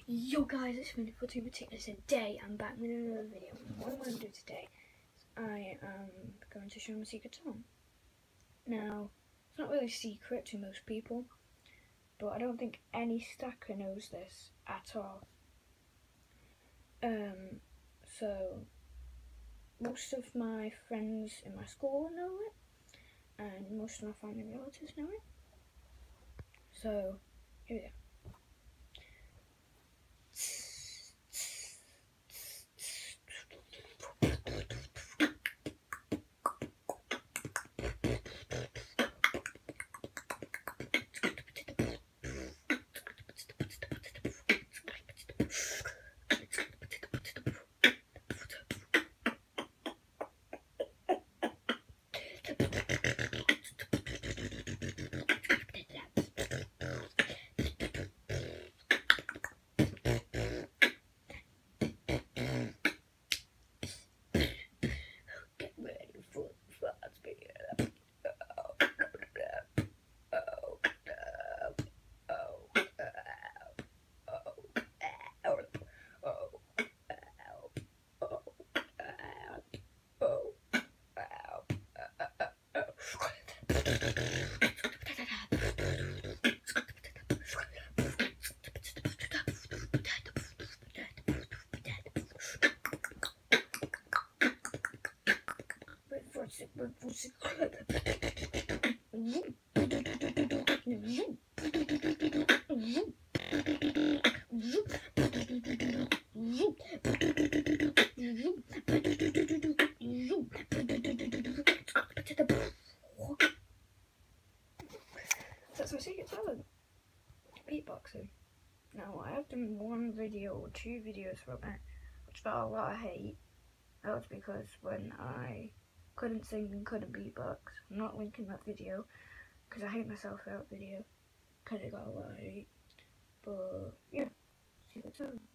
Yo guys, it's me for Tuber Tickness, and today I'm back with another video. What I'm going to do today is I am going to show my secret song. Now, it's not really secret to most people, but I don't think any stacker knows this at all. So most of my friends in my school know it, and most of my family and relatives know it. So here we go. That's my secret talent, beatboxing. Now I have done one video or two videos from it, which got a lot of hate. That was because when I couldn't sing and couldn't beatbox. I'm not linking that video because I hate myself for that video because it got a lot of hate. But yeah, secret talent.